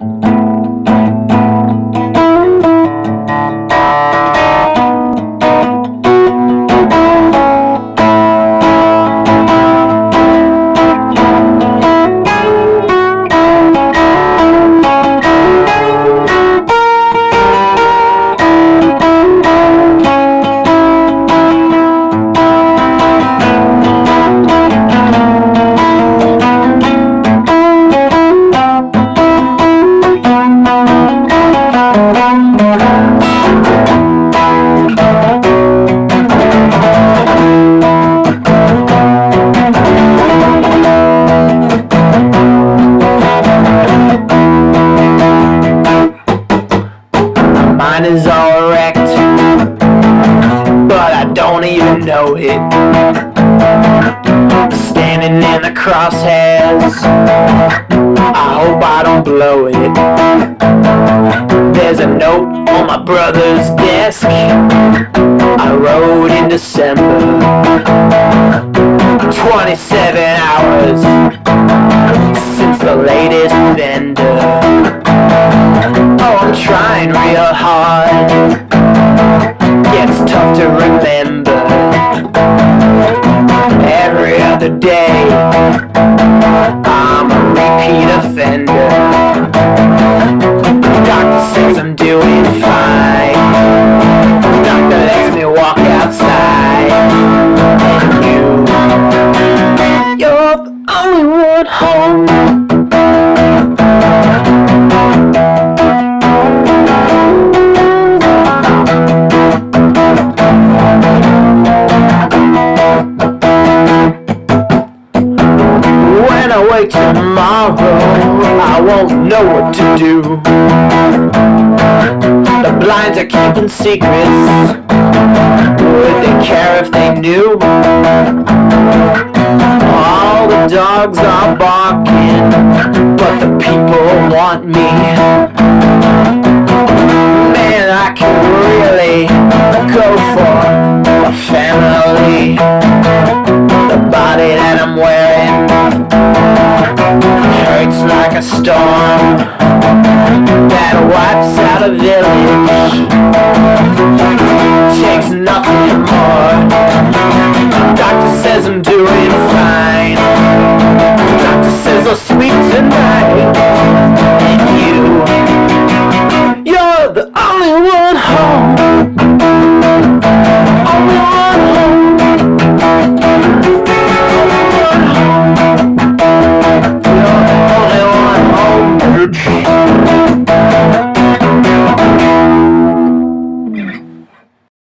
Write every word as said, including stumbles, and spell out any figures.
Mine is all wrecked, but I don't even know it. Standing in the crosshairs, I hope I don't blow it. There's a note on my brother's desk I wrote in December. Twenty-seven hours since the latest vendor. Oh, I'm trying real hard. Gets tough to remember. Every other day I'm a repeat offender. Doctor says I'm doing fine. Doctor lets me walk outside. And you, you're the only one home. Tomorrow I won't know what to do. The blinds are keeping secrets. Would they care if they knew? All the dogs are barking, but the people want me. Man, I can really go for a family. The body that I'm wearing hurts like a storm that wipes out a village. Takes nothing more. Doctor says I'm doing fine. Doctor says I'll sleep tonight. And you, you're the only one home.